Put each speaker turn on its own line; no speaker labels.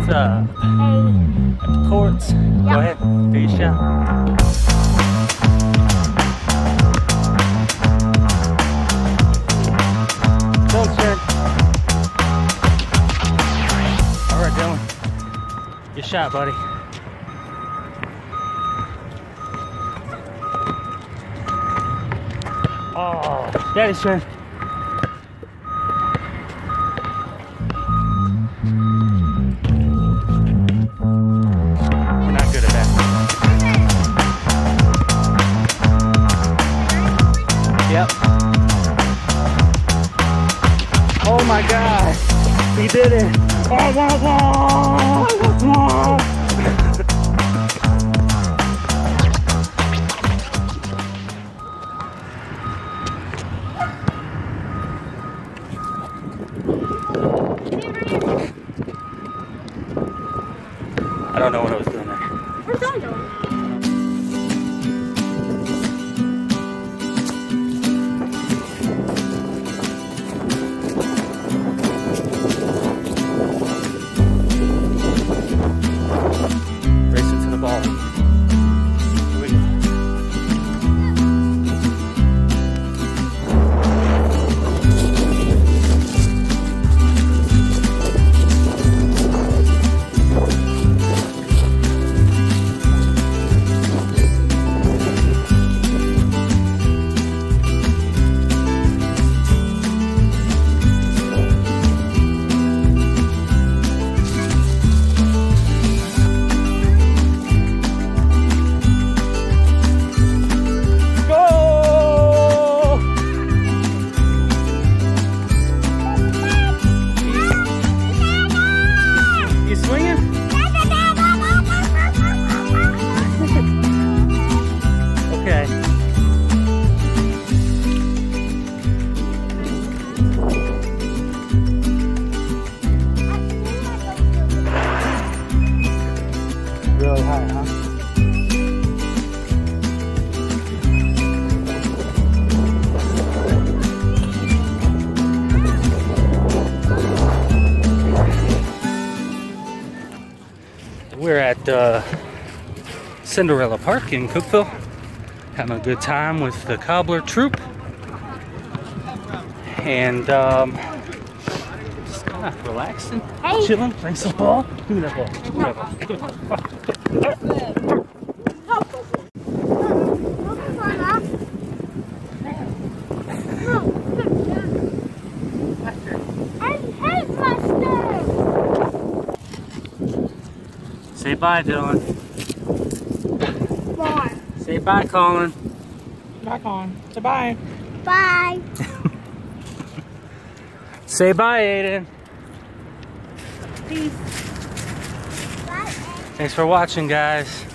What's up? At the courts. Yep. Go ahead, do your shot. Don't turn. Alright, Dylan. Your shot, buddy. Oh, daddy's turn. We're not good at that. Yep. Oh my God, he did it. I don't know what I was doing there.
Where's John going?
Racing to the ball. Here we go. Really high, huh? We're at Cinderella Park in Cookeville, having a good time with the cobbler troupe, and just kind of relaxing, chilling, playing some ball. Give me that ball. Give me that ball. Give me that ball. Say bye, Dylan.
Bye.
Say bye, Colin.
Bye, Colin. Say bye.
Bye.
Say bye, Aiden.
Peace.
Thanks for watching, guys.